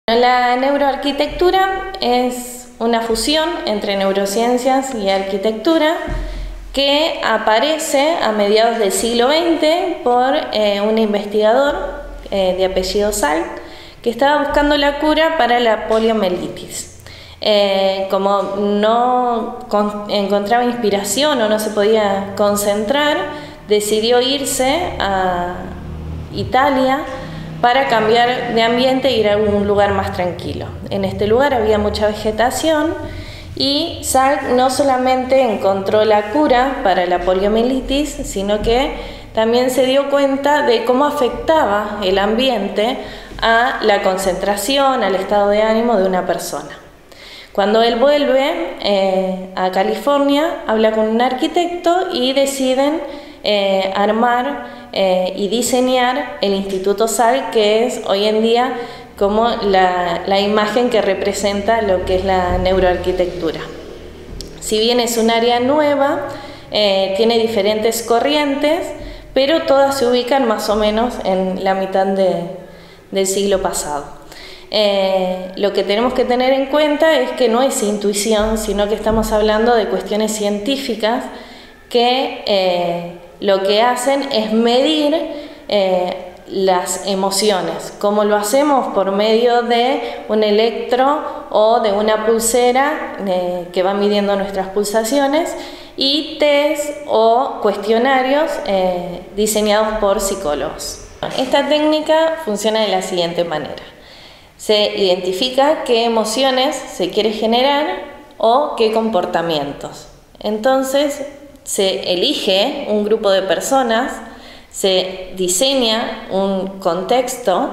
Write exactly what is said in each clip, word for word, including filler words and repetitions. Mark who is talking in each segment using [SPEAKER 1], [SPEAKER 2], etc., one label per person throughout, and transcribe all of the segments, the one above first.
[SPEAKER 1] La neuroarquitectura es una fusión entre neurociencias y arquitectura que aparece a mediados del siglo veinte por eh, un investigador eh, de apellido Salk que estaba buscando la cura para la poliomielitis. Eh, como no encontraba inspiración o no se podía concentrar, decidió irse a Italia para cambiar de ambiente e ir a un lugar más tranquilo. En este lugar había mucha vegetación y Salk no solamente encontró la cura para la poliomielitis, sino que también se dio cuenta de cómo afectaba el ambiente a la concentración, al estado de ánimo de una persona. Cuando él vuelve eh, a California, habla con un arquitecto y deciden eh, armar eh, y diseñar el Instituto Salk, que es hoy en día como la, la imagen que representa lo que es la neuroarquitectura. Si bien es un área nueva, eh, tiene diferentes corrientes, pero todas se ubican más o menos en la mitad de, del siglo pasado. Eh, lo que tenemos que tener en cuenta es que no es intuición, sino que estamos hablando de cuestiones científicas que eh, lo que hacen es medir eh, las emociones. ¿Cómo lo hacemos? Por medio de un electro o de una pulsera eh, que va midiendo nuestras pulsaciones, y test o cuestionarios eh, diseñados por psicólogos. Esta técnica funciona de la siguiente manera. Se identifica qué emociones se quiere generar o qué comportamientos. Entonces se elige un grupo de personas, se diseña un contexto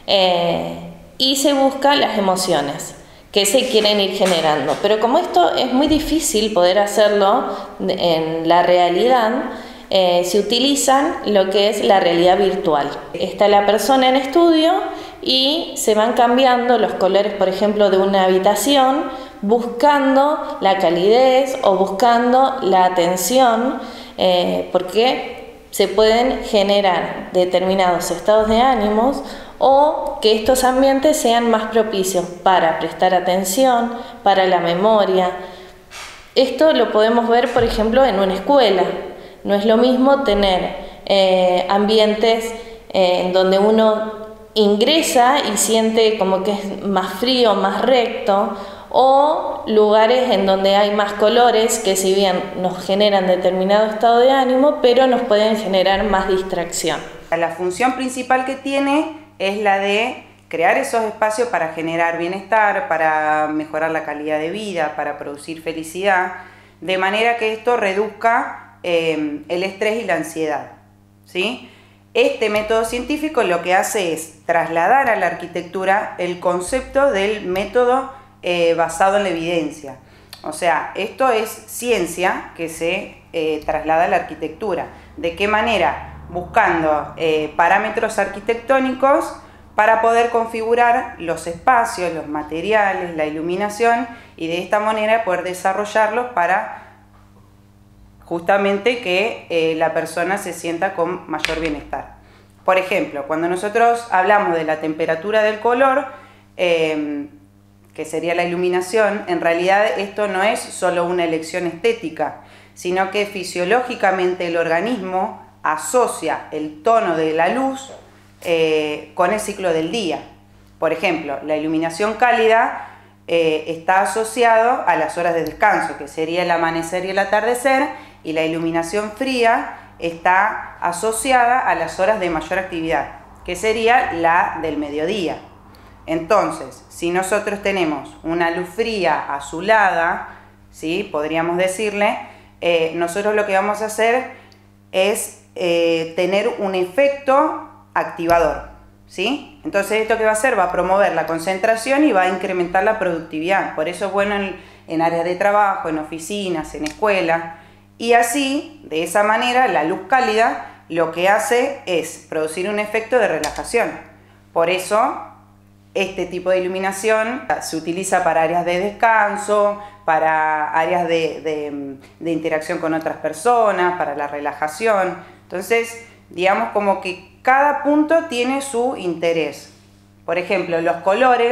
[SPEAKER 1] eh, y se buscan las emociones que se quieren ir generando. Pero como esto es muy difícil poder hacerlo en la realidad, eh, se utilizan lo que es la realidad virtual. Está la persona en estudio y se van cambiando los colores, por ejemplo, de una habitación, buscando la calidez o buscando la atención, eh, porque se pueden generar determinados estados de ánimos o que estos ambientes sean más propicios para prestar atención, para la memoria. Esto lo podemos ver, por ejemplo, en una escuela. No es lo mismo tener eh, ambientes eh, en donde uno ingresa y siente como que es más frío, más recto, o lugares en donde hay más colores que, si bien nos generan determinado estado de ánimo, pero nos pueden generar más distracción.
[SPEAKER 2] La función principal que tiene es la de crear esos espacios para generar bienestar, para mejorar la calidad de vida, para producir felicidad, de manera que esto reduzca eh, el estrés y la ansiedad, ¿sí? Este método científico lo que hace es trasladar a la arquitectura el concepto del método eh, basado en la evidencia. O sea, esto es ciencia que se eh, traslada a la arquitectura. ¿De qué manera? Buscando eh, parámetros arquitectónicos para poder configurar los espacios, los materiales, la iluminación, y de esta manera poder desarrollarlos para justamente que eh, la persona se sienta con mayor bienestar. Por ejemplo, cuando nosotros hablamos de la temperatura del color, eh, que sería la iluminación, en realidad esto no es solo una elección estética, sino que fisiológicamente el organismo asocia el tono de la luz eh, con el ciclo del día. Por ejemplo, la iluminación cálida eh, está asociado a las horas de descanso, que sería el amanecer y el atardecer, y la iluminación fría está asociada a las horas de mayor actividad, que sería la del mediodía. Entonces, si nosotros tenemos una luz fría azulada, ¿sí?, podríamos decirle, eh, nosotros lo que vamos a hacer es eh, tener un efecto activador, ¿sí? Entonces, ¿esto qué va a hacer? Va a promover la concentración y va a incrementar la productividad. Por eso es bueno en, en áreas de trabajo, en oficinas, en escuelas. Y así, de esa manera, la luz cálida lo que hace es producir un efecto de relajación. Por eso, este tipo de iluminación se utiliza para áreas de descanso, para áreas de, de, de interacción con otras personas, para la relajación. Entonces, digamos como que cada punto tiene su interés. Por ejemplo, los colores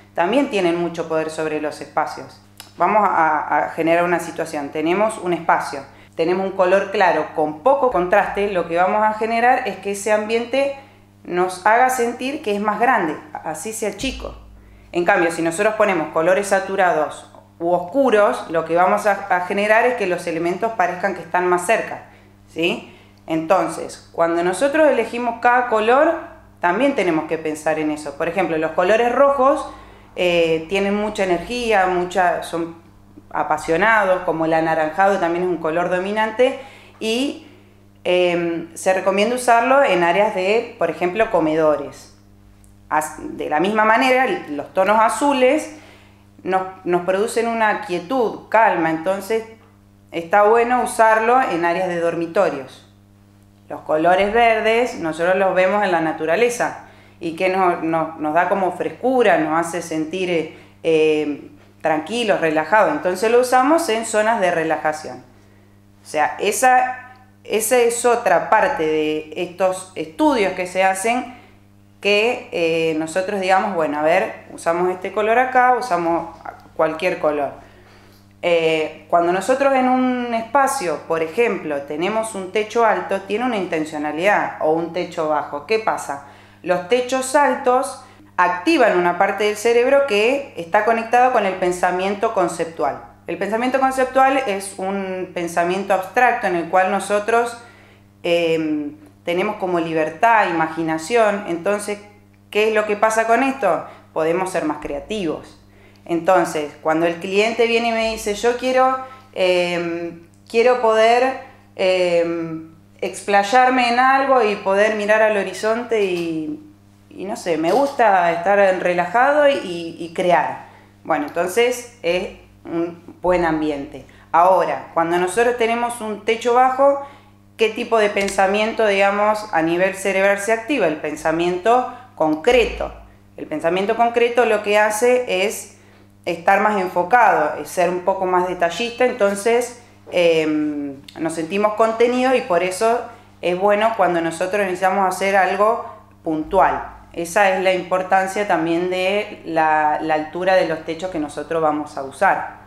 [SPEAKER 2] también tienen mucho poder sobre los espacios. Vamos a, a generar una situación, tenemos un espacio, tenemos un color claro con poco contraste, lo que vamos a generar es que ese ambiente nos haga sentir que es más grande, así sea chico. En cambio, si nosotros ponemos colores saturados u oscuros, lo que vamos a, a generar es que los elementos parezcan que están más cerca, ¿sí? Entonces, cuando nosotros elegimos cada color, también tenemos que pensar en eso. Por ejemplo, los colores rojos eh, tienen mucha energía, mucha, son apasionados, como el anaranjado también es un color dominante, y eh, se recomienda usarlo en áreas de, por ejemplo, comedores. De la misma manera, los tonos azules nos, nos producen una quietud, calma, entonces está bueno usarlo en áreas de dormitorios. Los colores verdes nosotros los vemos en la naturaleza y que nos, nos, nos da como frescura, nos hace sentir eh, tranquilos, relajados, entonces lo usamos en zonas de relajación. O sea, esa, esa es otra parte de estos estudios que se hacen que eh, nosotros digamos, bueno, a ver, usamos este color acá, usamos cualquier color. Eh, cuando nosotros en un espacio, por ejemplo, tenemos un techo alto, tiene una intencionalidad, o un techo bajo. ¿Qué pasa? Los techos altos activan una parte del cerebro que está conectado con el pensamiento conceptual. El pensamiento conceptual es un pensamiento abstracto en el cual nosotros eh, tenemos como libertad, imaginación. Entonces, ¿qué es lo que pasa con esto? Podemos ser más creativos. Entonces, cuando el cliente viene y me dice, yo quiero, eh, quiero poder eh, explayarme en algo y poder mirar al horizonte y, y no sé, me gusta estar relajado y, y crear. Bueno, entonces es un buen ambiente. Ahora, cuando nosotros tenemos un techo bajo, ¿qué tipo de pensamiento, digamos, a nivel cerebral se activa? El pensamiento concreto. El pensamiento concreto lo que hace es estar más enfocado, es ser un poco más detallista, entonces eh, nos sentimos contenidos y por eso es bueno cuando nosotros necesitamos hacer algo puntual. Esa es la importancia también de la, la altura de los techos que nosotros vamos a usar.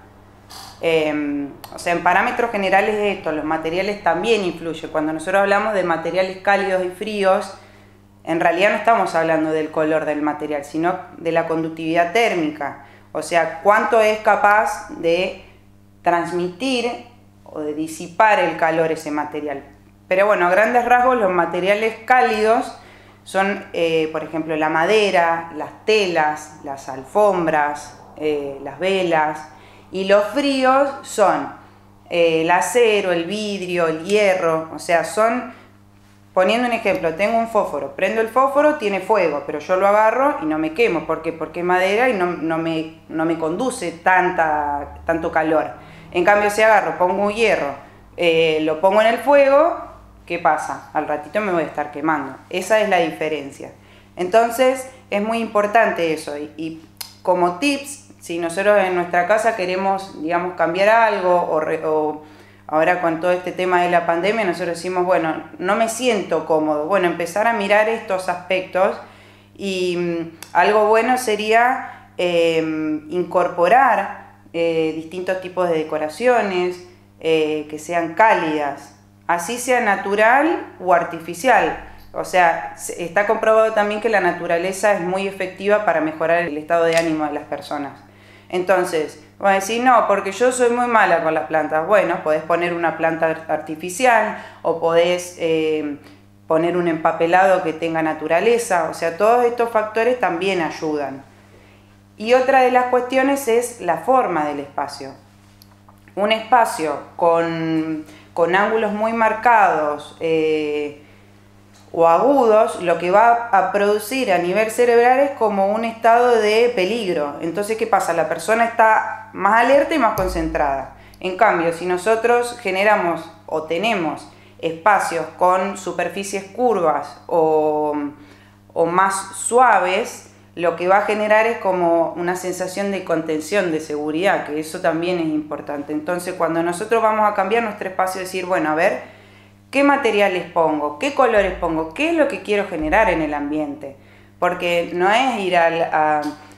[SPEAKER 2] Eh, o sea, en parámetros generales de esto, los materiales también influyen. Cuando nosotros hablamos de materiales cálidos y fríos, en realidad no estamos hablando del color del material, sino de la conductividad térmica. O sea, cuánto es capaz de transmitir o de disipar el calor ese material. Pero bueno, a grandes rasgos los materiales cálidos son, eh, por ejemplo, la madera, las telas, las alfombras, eh, las velas. Y los fríos son eh, el acero, el vidrio, el hierro. O sea, son, poniendo un ejemplo, tengo un fósforo, prendo el fósforo, tiene fuego, pero yo lo agarro y no me quemo. ¿Por qué? Porque es madera y no, no, me, no me conduce tanta, tanto calor. En cambio, si agarro, pongo un hierro, eh, lo pongo en el fuego, ¿qué pasa? Al ratito me voy a estar quemando. Esa es la diferencia. Entonces, es muy importante eso. Y, y como tips, si nosotros en nuestra casa queremos, digamos, cambiar algo o, re, o ahora con todo este tema de la pandemia, nosotros decimos, bueno, no me siento cómodo. Bueno, empezar a mirar estos aspectos y um, algo bueno sería eh, incorporar eh, distintos tipos de decoraciones eh, que sean cálidas, así sea natural o artificial. O sea, está comprobado también que la naturaleza es muy efectiva para mejorar el estado de ánimo de las personas. Entonces, voy a decir, no, porque yo soy muy mala con las plantas. Bueno, podés poner una planta artificial o podés eh, poner un empapelado que tenga naturaleza. O sea, todos estos factores también ayudan. Y otra de las cuestiones es la forma del espacio. Un espacio con, con ángulos muy marcados, eh, o agudos, lo que va a producir a nivel cerebral es como un estado de peligro. Entonces, ¿qué pasa? La persona está más alerta y más concentrada. En cambio, si nosotros generamos o tenemos espacios con superficies curvas o, o más suaves, lo que va a generar es como una sensación de contención, de seguridad, que eso también es importante. Entonces, cuando nosotros vamos a cambiar nuestro espacio, decir, bueno, a ver, ¿qué materiales pongo? ¿Qué colores pongo? ¿Qué es lo que quiero generar en el ambiente? Porque no es ir al, a,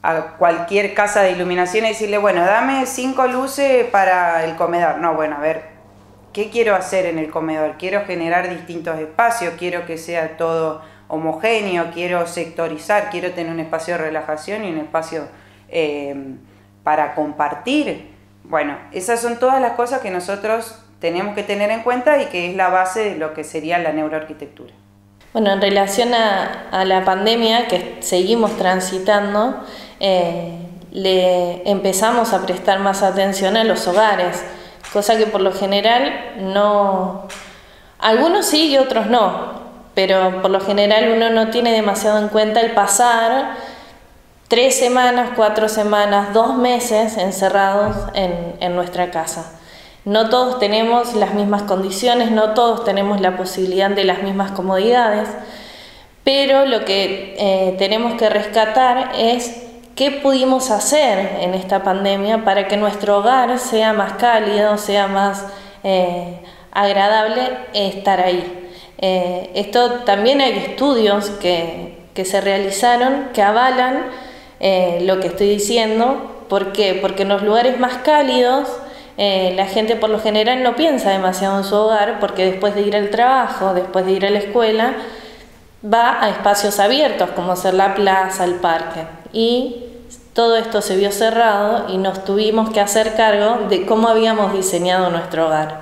[SPEAKER 2] a cualquier casa de iluminación y decirle, bueno, dame cinco luces para el comedor. No, bueno, a ver, ¿qué quiero hacer en el comedor? Quiero generar distintos espacios, quiero que sea todo homogéneo, quiero sectorizar, quiero tener un espacio de relajación y un espacio eh, para compartir. Bueno, esas son todas las cosas que nosotros tenemos que tener en cuenta y que es la base de lo que sería la neuroarquitectura.
[SPEAKER 1] Bueno, en relación a, a la pandemia que seguimos transitando, eh, le empezamos a prestar más atención a los hogares, cosa que por lo general no, algunos sí y otros no, pero por lo general uno no tiene demasiado en cuenta el pasar tres semanas, cuatro semanas, dos meses encerrados en, en nuestra casa. No todos tenemos las mismas condiciones, no todos tenemos la posibilidad de las mismas comodidades, pero lo que eh, tenemos que rescatar es qué pudimos hacer en esta pandemia para que nuestro hogar sea más cálido, sea más eh, agradable estar ahí. Eh, esto también hay estudios que, que se realizaron que avalan eh, lo que estoy diciendo. ¿Por qué? Porque en los lugares más cálidos Eh, la gente por lo general no piensa demasiado en su hogar porque después de ir al trabajo, después de ir a la escuela, va a espacios abiertos como ser la plaza, el parque. Y todo esto se vio cerrado y nos tuvimos que hacer cargo de cómo habíamos diseñado nuestro hogar.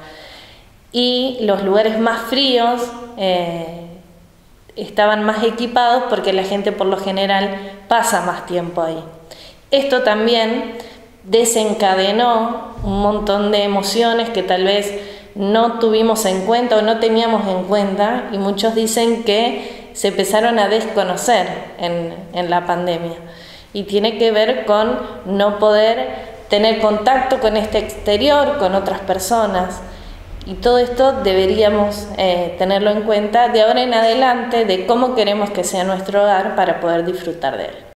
[SPEAKER 1] Y los lugares más fríos eh, estaban más equipados porque la gente por lo general pasa más tiempo ahí. Esto también desencadenó un montón de emociones que tal vez no tuvimos en cuenta o no teníamos en cuenta, y muchos dicen que se empezaron a desconocer en, en la pandemia, y tiene que ver con no poder tener contacto con este exterior, con otras personas, y todo esto deberíamos eh, tenerlo en cuenta de ahora en adelante, de cómo queremos que sea nuestro hogar para poder disfrutar de él.